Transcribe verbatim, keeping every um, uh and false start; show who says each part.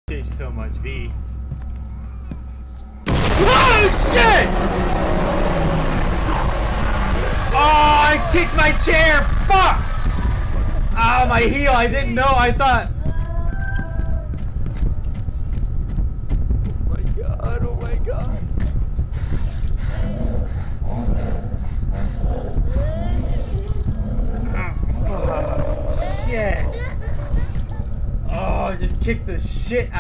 Speaker 1: Appreciate you so much, V. Oh shit! Oh, I kicked my chair! Fuck! Oh, my heel! I didn't know. I thought.
Speaker 2: Oh my god! Oh my god!
Speaker 1: Oh, fuck! Shit! Oh, I just kicked the shit out.